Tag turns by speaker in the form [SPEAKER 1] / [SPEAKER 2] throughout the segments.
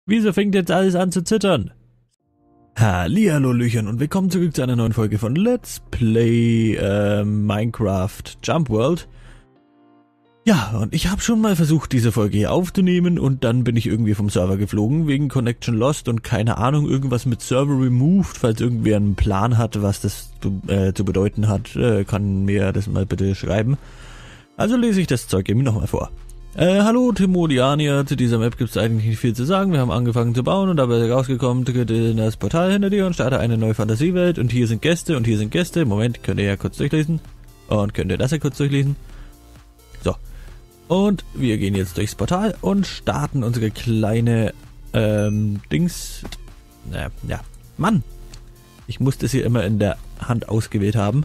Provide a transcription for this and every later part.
[SPEAKER 1] Wieso fängt jetzt alles an zu zittern? Hallihallo Löchern und willkommen zurück zu einer neuen Folge von Let's Play Minecraft Jump World. Ja, und ich habe schon mal versucht, diese Folge hier aufzunehmen und dann bin ich irgendwie vom Server geflogen, wegen Connection Lost und keine Ahnung, irgendwas mit Server Removed. Falls irgendwer einen Plan hat, was das zu bedeuten hat, kann mir das mal bitte schreiben. Also lese ich das Zeug eben nochmal vor. Hallo Timodianier, zu dieser Map gibt es eigentlich nicht viel zu sagen. Wir haben angefangen zu bauen und dabei rausgekommen, tritt in das Portal hinter dir und starte eine neue Fantasiewelt und hier sind Gäste und hier sind Gäste. Moment, könnt ihr ja kurz durchlesen. Und könnt ihr das ja kurz durchlesen. So. Und wir gehen jetzt durchs Portal und starten unsere kleine, Dings. Ja, Mann! Ich muss das hier immer in der Hand ausgewählt haben.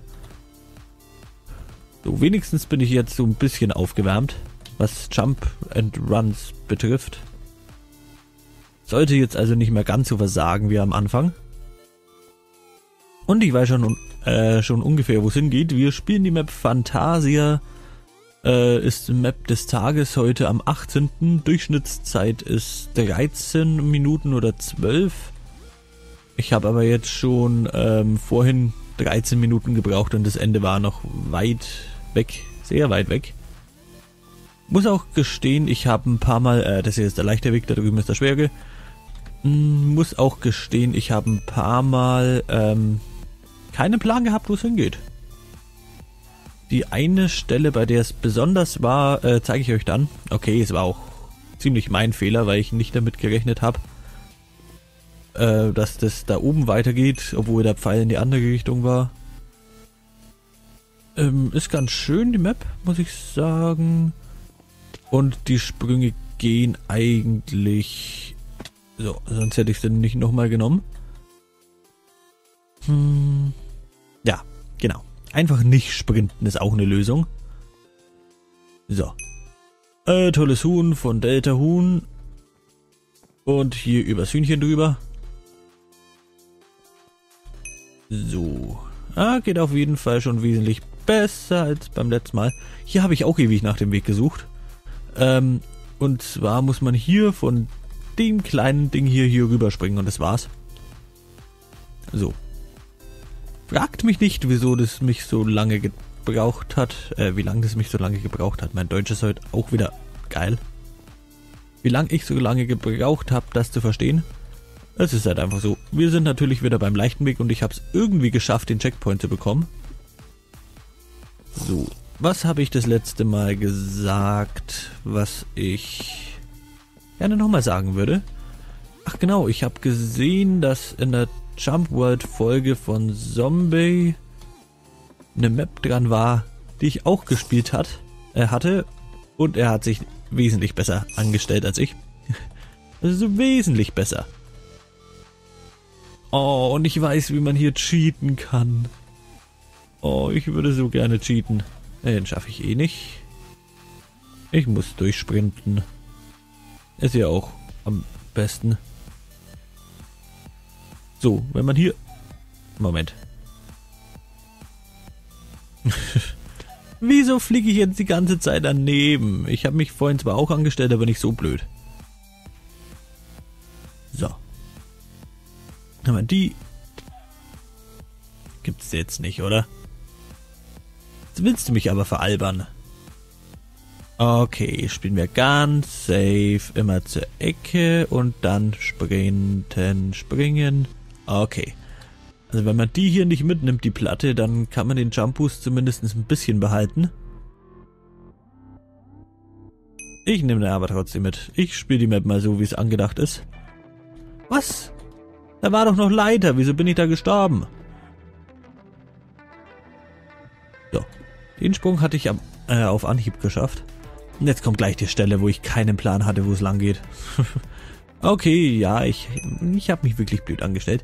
[SPEAKER 1] So, wenigstens bin ich jetzt so ein bisschen aufgewärmt, was Jump and Runs betrifft. Sollte jetzt also nicht mehr ganz so versagen wie am Anfang. Und ich weiß schon ungefähr, wo es hingeht. Wir spielen die Map Fantasia. Ist die Map des Tages heute am 18. Durchschnittszeit ist 13 Minuten oder 12. Ich habe aber jetzt schon vorhin 13 Minuten gebraucht und das Ende war noch weit weg. Sehr weit weg. Muss auch gestehen, ich habe ein paar Mal, das hier ist der leichte Weg, da drüben ist der schwere. Muss auch gestehen, ich habe ein paar Mal keinen Plan gehabt, wo es hingeht. Die eine Stelle, bei der es besonders war, zeige ich euch dann. Okay, es war auch ziemlich mein Fehler, weil ich nicht damit gerechnet habe, dass das da oben weitergeht, obwohl der Pfeil in die andere Richtung war. Ist ganz schön, die Map, muss ich sagen. Und die Sprünge gehen eigentlich... So, sonst hätte ich sie nicht nochmal genommen. Ja, genau. Einfach nicht sprinten ist auch eine Lösung. So. Tolles Huhn von Delta Huhn. Und hier übers Hühnchen drüber. So. Geht auf jeden Fall schon wesentlich besser als beim letzten Mal. Hier habe ich auch ewig nach dem Weg gesucht. Und zwar muss man hier von dem kleinen Ding hier rüberspringen und das war's. So. Fragt mich nicht, wieso das mich so lange gebraucht hat. Wie lange das mich so lange gebraucht hat. Mein Deutsch ist heute auch wieder geil. Wie lange ich so lange gebraucht habe, das zu verstehen. Es ist halt einfach so. Wir sind natürlich wieder beim leichten Weg und ich habe es irgendwie geschafft, den Checkpoint zu bekommen. So. Was habe ich das letzte Mal gesagt, was ich gerne nochmal sagen würde? Ach genau, ich habe gesehen, dass in der Jump World Folge von Zombie eine Map dran war, die ich auch gespielt hatte. Und er hat sich wesentlich besser angestellt als ich. Also wesentlich besser. Oh, und ich weiß, wie man hier cheaten kann. Oh, ich würde so gerne cheaten. Den schaffe ich eh nicht. Ich muss durchsprinten. Ist ja auch am besten. So, wenn man hier... Moment. Wieso fliege ich jetzt die ganze Zeit daneben? Ich habe mich vorhin zwar auch angestellt, aber nicht so blöd. So. Aber die... Gibt's jetzt nicht, oder? Jetzt willst du mich aber veralbern. Okay, spielen wir ganz safe immer zur Ecke und dann springen. Okay. Also wenn man die hier nicht mitnimmt, die Platte, dann kann man den Jump Boost zumindest ein bisschen behalten. Ich nehme den aber trotzdem mit. Ich spiele die Map mal so, wie es angedacht ist. Was? Da war doch noch Leiter. Wieso bin ich da gestorben? So. Den Sprung hatte ich auf Anhieb geschafft. Und jetzt kommt gleich die Stelle, wo ich keinen Plan hatte, wo es lang geht. Okay, ja, ich habe mich wirklich blöd angestellt.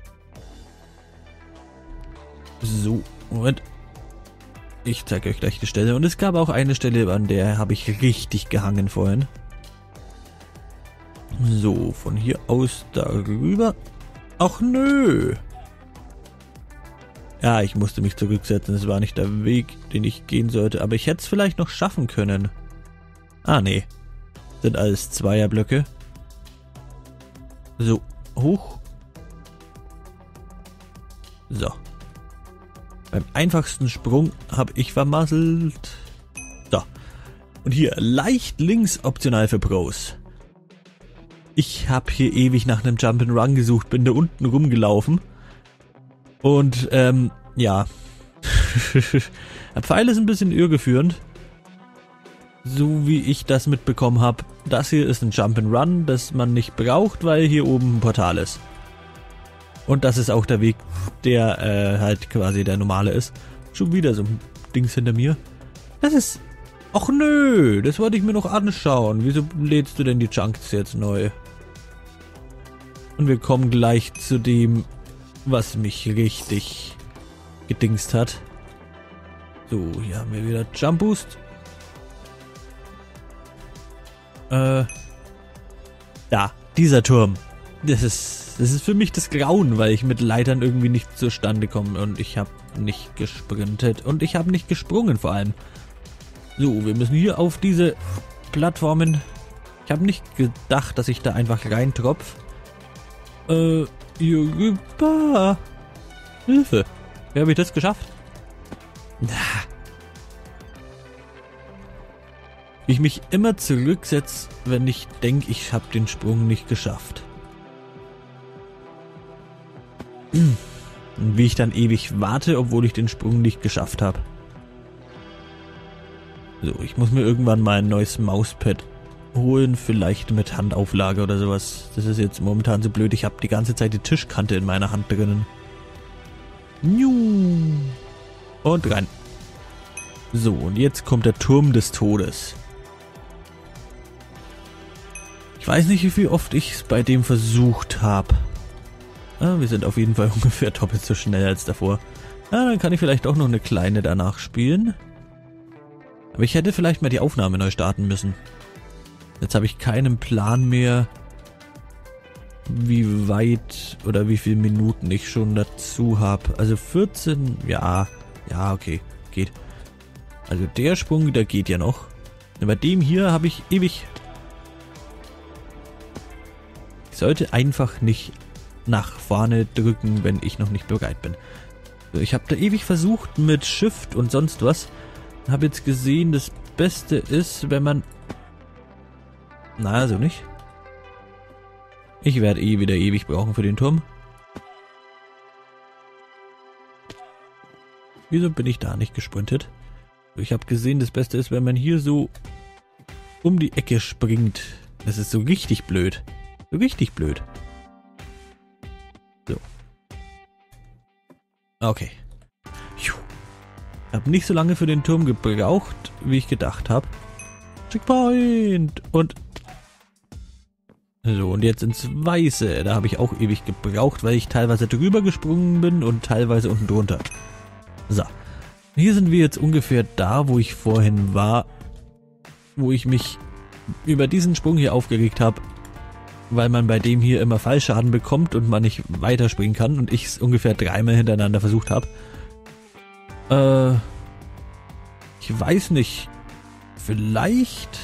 [SPEAKER 1] So, Moment. Ich zeige euch gleich die Stelle. Und es gab auch eine Stelle, an der habe ich richtig gehangen vorhin. So, von hier aus darüber. Ach nö. Ja, ich musste mich zurücksetzen. Es war nicht der Weg, den ich gehen sollte. Aber ich hätte es vielleicht noch schaffen können. Ah, nee. Sind alles Zweierblöcke. So, hoch. So. Beim einfachsten Sprung habe ich vermasselt. So. Und hier, leicht links optional für Pros. Ich habe hier ewig nach einem Jump'n'Run gesucht, bin da unten rumgelaufen. Und, ja. Der Pfeil ist ein bisschen irreführend. So wie ich das mitbekommen habe. Das hier ist ein Jump'n'Run, das man nicht braucht, weil hier oben ein Portal ist. Und das ist auch der Weg, der halt quasi der normale ist. Schon wieder so ein Dings hinter mir. Das ist... Ach nö, das wollte ich mir noch anschauen. Wieso lädst du denn die Chunks jetzt neu? Und wir kommen gleich zu dem, was mich richtig gedingst hat. So, hier haben wir wieder Jump Boost. Da, dieser Turm. Das ist für mich das Grauen, weil ich mit Leitern irgendwie nicht zustande komme. Und ich habe nicht gesprintet. Und ich habe nicht gesprungen vor allem. So, wir müssen hier auf diese Plattformen. Ich habe nicht gedacht, dass ich da einfach reintropf. Hier rüber. Hilfe. Wie habe ich das geschafft? Wie ich mich immer zurücksetze, wenn ich denke, ich habe den Sprung nicht geschafft. Und wie ich dann ewig warte, obwohl ich den Sprung nicht geschafft habe. So, ich muss mir irgendwann mal ein neues Mauspad holen, vielleicht mit Handauflage oder sowas. Das ist jetzt momentan so blöd, ich habe die ganze Zeit die Tischkante in meiner Hand drinnen. Und rein. So, und jetzt kommt der Turm des Todes. Ich weiß nicht, wie oft ich es bei dem versucht habe. Wir sind auf jeden Fall ungefähr doppelt so schnell als davor. Dann kann ich vielleicht auch noch eine kleine danach spielen. Aber ich hätte vielleicht mal die Aufnahme neu starten müssen. Jetzt habe ich keinen Plan mehr, wie weit oder wie viele Minuten ich schon dazu habe. Also 14, ja, okay, geht. Also der Sprung, der geht ja noch. Bei dem hier habe ich ewig... Ich sollte einfach nicht nach vorne drücken, wenn ich noch nicht bereit bin. So, ich habe da ewig versucht mit Shift und sonst was. Habe jetzt gesehen, das Beste ist, wenn man... Na, also nicht. Ich werde wieder ewig brauchen für den Turm. Wieso bin ich da nicht gesprintet? Ich habe gesehen, das Beste ist, wenn man hier so um die Ecke springt. Das ist so richtig blöd. Richtig blöd. So. Okay. Ich habe nicht so lange für den Turm gebraucht, wie ich gedacht habe. Checkpoint! Und so, und jetzt ins Weiße. Da habe ich auch ewig gebraucht, weil ich teilweise drüber gesprungen bin und teilweise unten drunter. So. Hier sind wir jetzt ungefähr da, wo ich vorhin war. Wo ich mich über diesen Sprung hier aufgeregt habe. Weil man bei dem hier immer Fallschaden bekommt und man nicht weiterspringen kann. Und ich es ungefähr 3-mal hintereinander versucht habe. Ich weiß nicht. Vielleicht...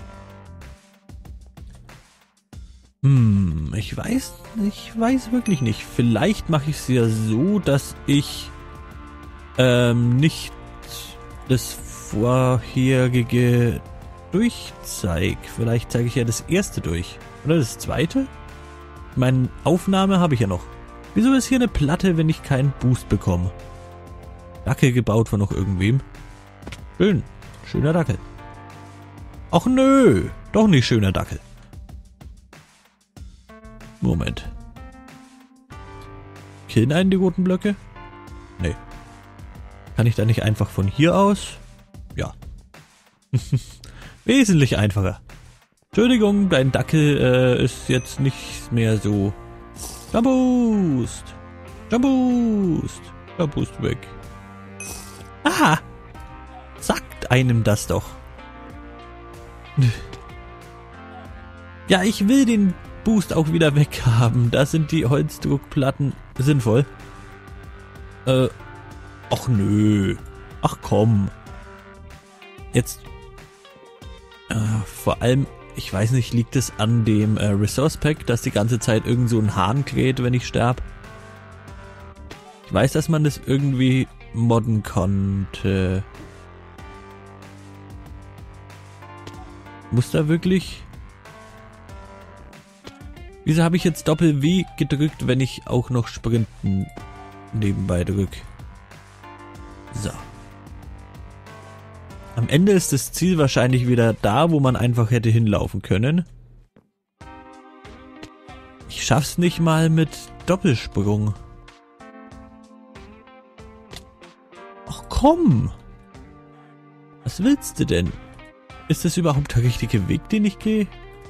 [SPEAKER 1] ich weiß wirklich nicht. Vielleicht mache ich es ja so, dass ich nicht das vorherige durchzeige. Vielleicht zeige ich ja das erste durch. Oder das zweite? Meine Aufnahme habe ich ja noch. Wieso ist hier eine Platte, wenn ich keinen Boost bekomme? Dackel gebaut von noch irgendwem. Schön. Schöner Dackel. Ach nö. Doch nicht schöner Dackel. Moment. Killen einen die roten Blöcke? Nee. Kann ich da nicht einfach von hier aus? Ja. Wesentlich einfacher. Entschuldigung, dein Dackel ist jetzt nicht mehr so... Jump Boost! Jump Boost! Jump Boost weg. Aha! Sagt einem das doch. Ja, ich will den Boost auch wieder weghaben. Da sind die Holzdruckplatten sinnvoll. Ach nö. Ach komm. Jetzt... vor allem Ich weiß nicht, liegt es an dem Resource Pack, dass die ganze Zeit irgend so ein Hahn kräht, wenn ich sterbe? Ich weiß, dass man das irgendwie modden konnte. Muss da wirklich... Wieso habe ich jetzt Doppel-W gedrückt, wenn ich auch noch Sprinten nebenbei drücke? So. Am Ende ist das Ziel wahrscheinlich wieder da, wo man einfach hätte hinlaufen können. Ich schaff's nicht mal mit Doppelsprung. Ach komm! Was willst du denn? Ist das überhaupt der richtige Weg, den ich gehe?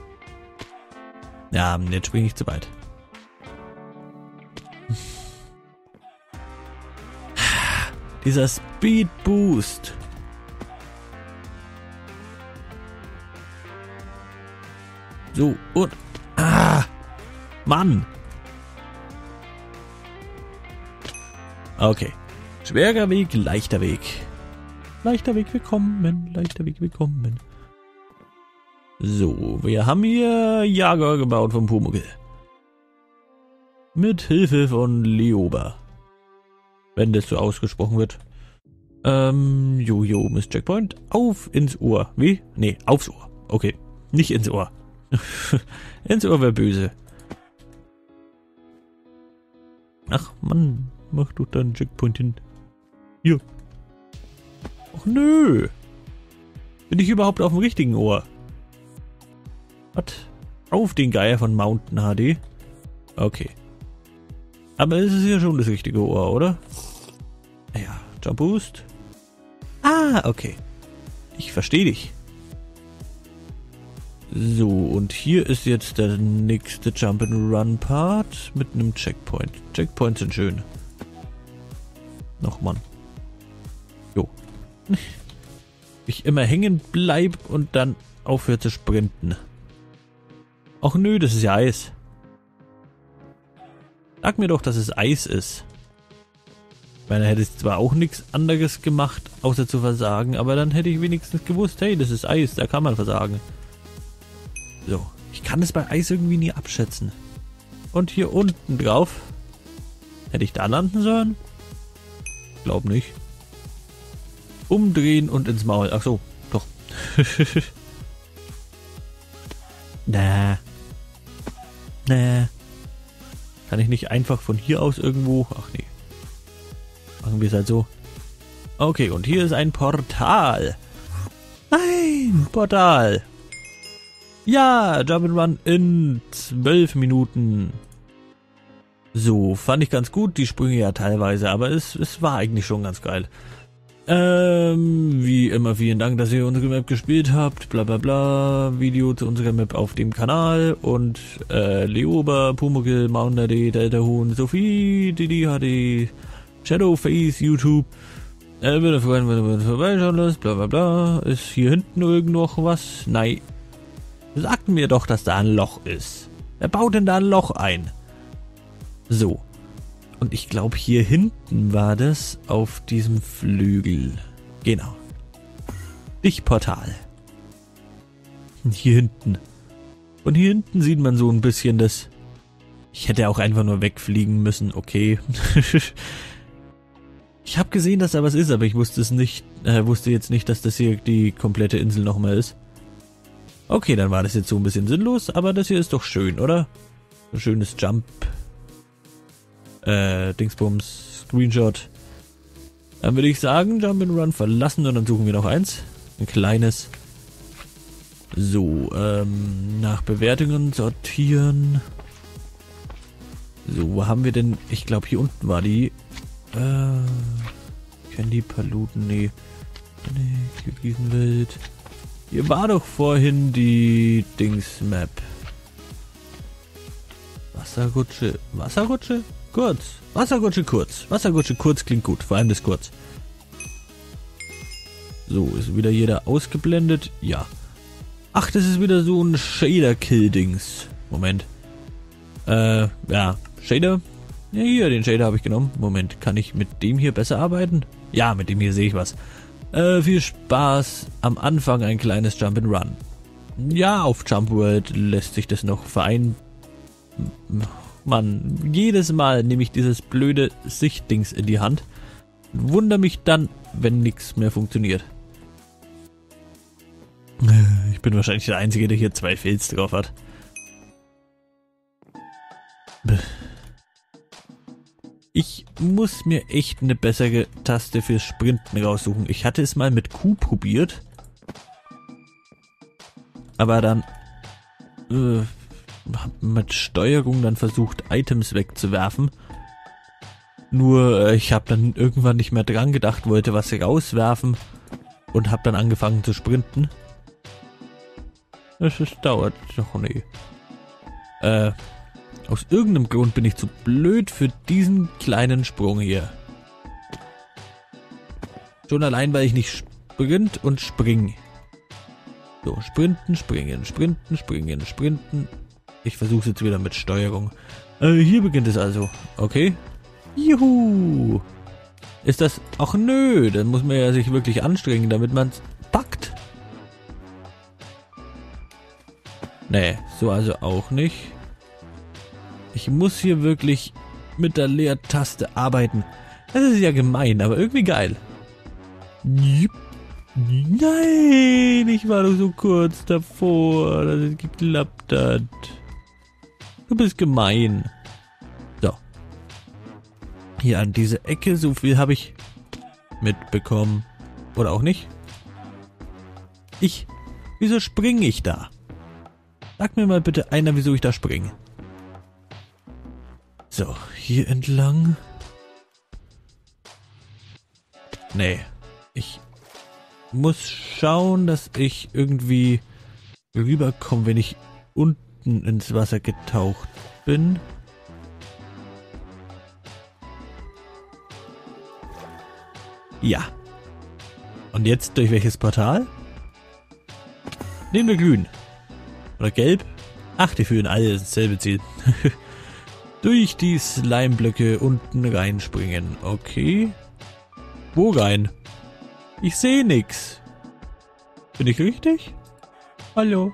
[SPEAKER 1] Ja, jetzt springe ich zu weit. Dieser Speed Boost. So, und... Mann! Okay. Schwerer Weg, leichter Weg. Leichter Weg willkommen, leichter Weg willkommen. So, wir haben hier Jager gebaut vom Pumuckl. Mit Hilfe von Leoba. Wenn das so ausgesprochen wird. Jojo, Miss Checkpoint. Auf ins Ohr. Wie? Nee, aufs Ohr. Okay, nicht ins Ohr. Ins Ohr wäre böse. Ach Mann, mach doch da einen Checkpoint hin. Hier. Ach nö. Bin ich überhaupt auf dem richtigen Ohr? Was? Auf den Geier von Mountain HD? Okay. Aber es ist ja schon das richtige Ohr, oder? Ja, Jump Boost. Ah, okay. Ich verstehe dich. So, und hier ist jetzt der nächste Jump-and-Run-Part mit einem Checkpoint. Checkpoints sind schön. Nochmal. Jo. Ich immer hängen bleib und dann aufhöre zu sprinten. Ach nö, das ist ja Eis. Sag mir doch, dass es Eis ist. Ich meine, hätte ich zwar auch nichts anderes gemacht, außer zu versagen, aber dann hätte ich wenigstens gewusst, hey, das ist Eis, da kann man versagen. So, ich kann es bei Eis irgendwie nie abschätzen. Und hier unten drauf. Hätte ich da landen sollen? Glaub nicht. Umdrehen und ins Maul. Ach so, doch. Nah. Kann ich nicht einfach von hier aus irgendwo... Ach nee. Machen wir es halt so. Okay, und hier ist ein Portal. Ein Portal. Ja, Jump'n'Run in 12 Minuten. So, fand ich ganz gut, die Sprünge ja teilweise, aber es war eigentlich schon ganz geil. Wie immer vielen Dank, dass ihr unsere Map gespielt habt, bla bla bla, Video zu unserer Map auf dem Kanal und Leoba, Pumuckl, Mountain HD, Delta Huhn, Sophie, Didi HD, Shadowface, YouTube. Würde freuen, wenn du vorbeischauen lässt, bla bla bla. Ist hier hinten irgend noch was? Nein. Sagt mir doch, dass da ein Loch ist. Wer baut denn da ein Loch ein? So. Und ich glaube, hier hinten war das auf diesem Flügel. Genau. Lichtportal. Hier hinten. Und hier hinten sieht man so ein bisschen das... Ich hätte auch einfach nur wegfliegen müssen, okay. Ich habe gesehen, dass da was ist, aber ich wusste es nicht, wusste jetzt nicht, dass das hier die komplette Insel nochmal ist. Okay, dann war das jetzt so ein bisschen sinnlos, aber das hier ist doch schön, oder? Ein schönes Jump. Dingsbums, Screenshot. Dann würde ich sagen, Jump'n'Run verlassen und dann suchen wir noch eins. Ein kleines. So, nach Bewertungen sortieren. So, wo haben wir denn? Ich glaube, hier unten war die. Candy Paluten, nee. Nee, Riesenwelt. Hier war doch vorhin die Dings-Map. Wasserrutsche. Wasserrutsche? Kurz. Wasserrutsche kurz. Wasserrutsche kurz klingt gut. Vor allem das kurz. So, ist wieder jeder ausgeblendet? Ja. Ach, das ist wieder so ein Shader-Kill-Dings. Moment. Ja. Shader? Ja, hier, den Shader habe ich genommen. Moment, kann ich mit dem hier besser arbeiten? Ja, mit dem hier sehe ich was. Viel Spaß. Am Anfang ein kleines Jump'n'Run. Ja, auf Jump World lässt sich das noch vereinen. Mann, jedes Mal nehme ich dieses blöde Sichtdings in die Hand. Wundere mich dann, wenn nichts mehr funktioniert. Ich bin wahrscheinlich der Einzige, der hier 2 Fails drauf hat. Ich muss mir echt eine bessere Taste fürs Sprinten raussuchen. Ich hatte es mal mit Q probiert. Aber dann mit Steuerung dann versucht, Items wegzuwerfen. Nur ich habe dann irgendwann nicht mehr dran gedacht, wollte was rauswerfen und habe dann angefangen zu sprinten. Es dauert noch nie. Aus irgendeinem Grund bin ich zu blöd für diesen kleinen Sprung hier. Schon allein, weil ich nicht sprint und spring. So, sprinten, springen, sprinten, springen, sprinten. Ich versuche es jetzt wieder mit Steuerung. Hier beginnt es also. Okay. Juhu. Ist das... Ach nö, dann muss man ja sich wirklich anstrengen, damit man es packt. Nee, so also auch nicht. Ich muss hier wirklich mit der Leertaste arbeiten. Das ist ja gemein, aber irgendwie geil. Nein, ich war doch so kurz davor, dass es geklappt hat. Du bist gemein. So. Hier an diese Ecke, so viel habe ich mitbekommen. Oder auch nicht. Wieso springe ich da? Sag mir mal bitte einer, wieso ich da springe. So, hier entlang. Nee, ich muss schauen, dass ich irgendwie rüberkomme, wenn ich unten ins Wasser getaucht bin. Ja. Und jetzt durch welches Portal? Nehmen wir grün. Oder gelb? Ach, die führen alle dasselbe Ziel. Durch die Slimeblöcke unten reinspringen. Okay. Wo rein? Ich sehe nix. Bin ich richtig? Hallo?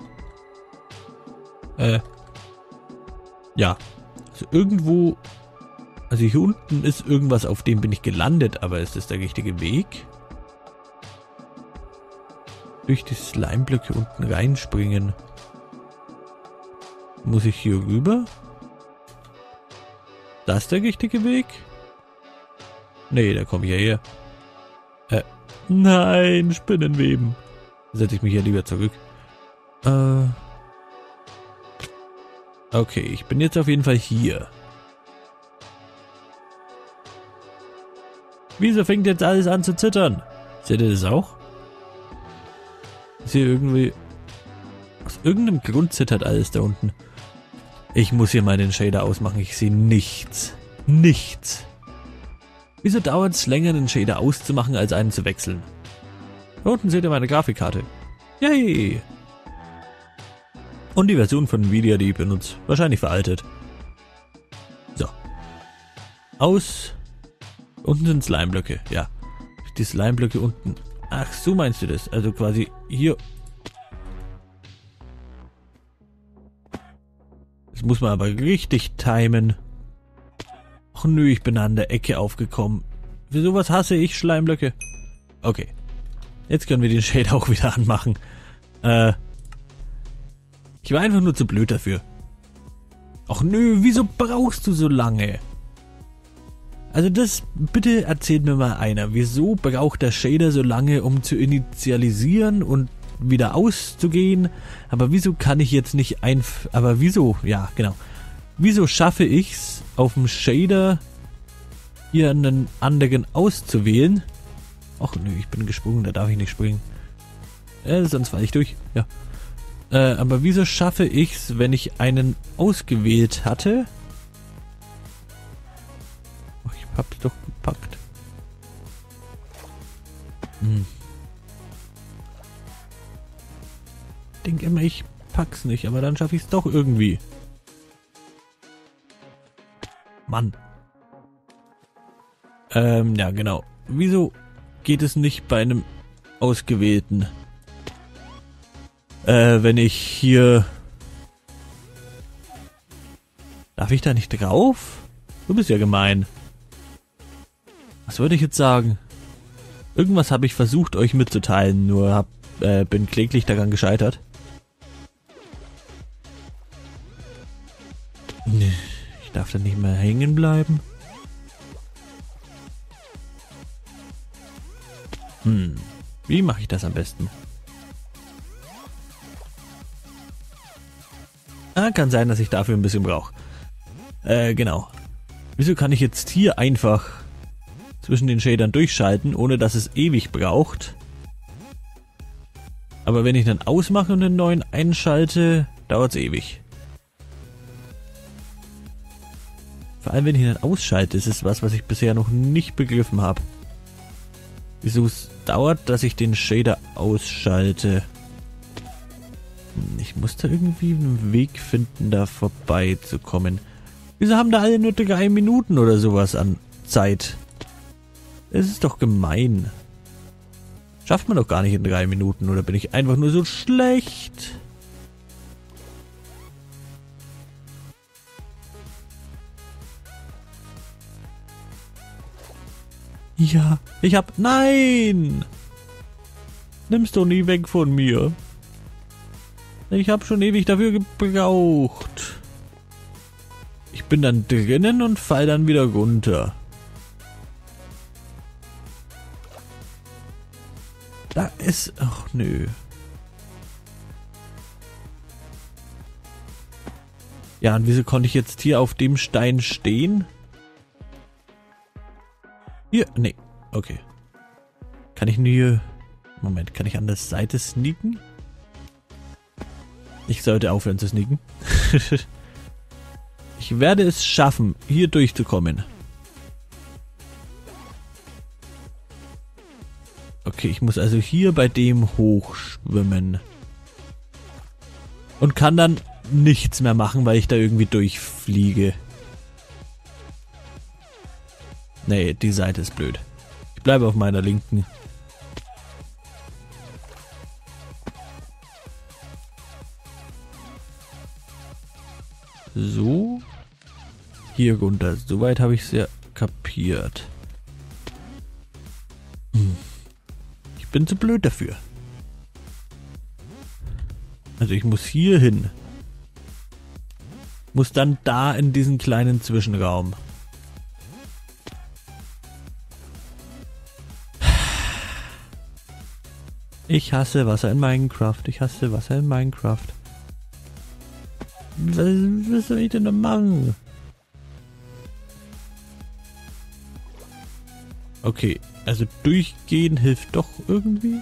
[SPEAKER 1] Ja. Also irgendwo... Also hier unten ist irgendwas, auf dem bin ich gelandet, aber ist das der richtige Weg? Durch die Slimeblöcke unten reinspringen. Muss ich hier rüber? Das ist der richtige Weg? Nee, da komme ich ja her. Nein, Spinnenweben. Setze ich mich ja lieber zurück. Okay, ich bin jetzt auf jeden Fall hier. Wieso fängt jetzt alles an zu zittern? Seht ihr das auch? Ist hier irgendwie... Aus irgendeinem Grund zittert alles da unten. Ich muss hier mal den Shader ausmachen. Ich sehe nichts. Nichts. Wieso dauert es länger, einen Shader auszumachen, als einen zu wechseln? Da unten seht ihr meine Grafikkarte. Yay! Und die Version von Nvidia, die ich benutze. Wahrscheinlich veraltet. So. Aus. Unten sind Slimeblöcke. Ja. Die Slimeblöcke unten. Ach, so meinst du das? Also quasi hier... Das muss man aber richtig timen. Ach nö, ich bin an der Ecke aufgekommen. Für sowas hasse ich Schleimblöcke. Okay. Jetzt können wir den Shader auch wieder anmachen. Ich war einfach nur zu blöd dafür. Ach nö, wieso brauchst du so lange? Also das, bitte erzählt mir mal einer. Wieso braucht der Shader so lange, um zu initialisieren und wieder auszugehen? Aber wieso kann ich jetzt nicht aber wieso? Ja, genau. Wieso schaffe ich's, auf dem Shader hier einen anderen auszuwählen? Ach nö, ich bin gesprungen, da darf ich nicht springen. Sonst falle ich durch. Ja. Aber wieso schaffe ich's, wenn ich einen ausgewählt hatte? Ach, ich hab's doch gepackt. Ich denke immer, ich pack's nicht, aber dann schaffe ich's doch irgendwie. Mann. Ja, genau. Wieso geht es nicht bei einem ausgewählten? wenn ich hier... Darf ich da nicht drauf? Du bist ja gemein. Was würde ich jetzt sagen? Irgendwas habe ich versucht, euch mitzuteilen, nur bin kläglich daran gescheitert. Ich darf da nicht mehr hängen bleiben. Wie mache ich das am besten? Kann sein, dass ich dafür ein bisschen brauche. Genau. Wieso kann ich jetzt hier einfach zwischen den Shadern durchschalten, ohne dass es ewig braucht? Aber wenn ich dann ausmache und einen neuen einschalte, dauert es ewig. Vor allem, wenn ich ihn ausschalte, ist es was ich bisher noch nicht begriffen habe. Wieso es dauert, dass ich den Shader ausschalte. Ich muss da irgendwie einen Weg finden, da vorbeizukommen. Wieso haben da alle nur 3 Minuten oder sowas an Zeit? Es ist doch gemein. Schafft man doch gar nicht in 3 Minuten, oder bin ich einfach nur so schlecht? Ja, ich hab... Nein! Nimm's doch nie weg von mir. Ich hab schon ewig dafür gebraucht. Ich bin dann drinnen und fall dann wieder runter. Da ist... Ach, nö. Ja, und wieso konnte ich jetzt hier auf dem Stein stehen? Hier, nee, okay. Kann ich nur... Moment, kann ich an der Seite sneaken? Ich sollte aufhören zu sneaken. Ich werde es schaffen, hier durchzukommen. Okay, ich muss also hier bei dem hochschwimmen. Und kann dann nichts mehr machen, weil ich da irgendwie durchfliege. Nee, die Seite ist blöd. Ich bleibe auf meiner linken. So. Hier runter. Soweit habe ich es ja kapiert. Ich bin zu blöd dafür. Also ich muss hier hin. Muss dann da in diesen kleinen Zwischenraum. Ich hasse Wasser in Minecraft. Ich hasse Wasser in Minecraft. Was soll ich denn da machen? Okay, also durchgehen hilft doch irgendwie.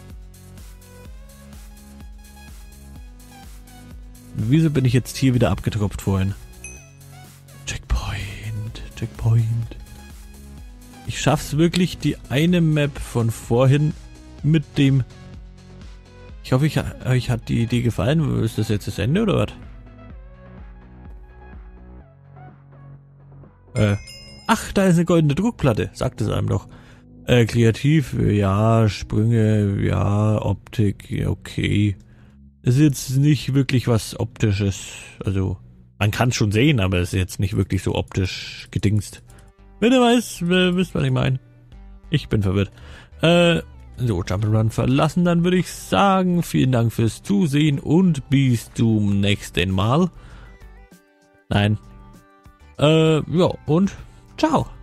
[SPEAKER 1] Wieso bin ich jetzt hier wieder abgetropft vorhin? Checkpoint, Checkpoint. Ich schaff's wirklich, die eine Map von vorhin mit dem... Ich hoffe, euch hat die Idee gefallen. Ist das jetzt das Ende oder was? Ach, da ist eine goldene Druckplatte. Sagt es einem doch. Kreativ, ja. Sprünge, ja. Optik, ja, okay. Ist jetzt nicht wirklich was Optisches. Also, man kann es schon sehen, aber es ist jetzt nicht wirklich so optisch gedingst. Wenn ihr wisst, was ich meine. Ich bin verwirrt. So, Jump'n'Run verlassen, dann würde ich sagen, vielen Dank fürs Zusehen und bis zum nächsten Mal. Nein. Ja, und ciao.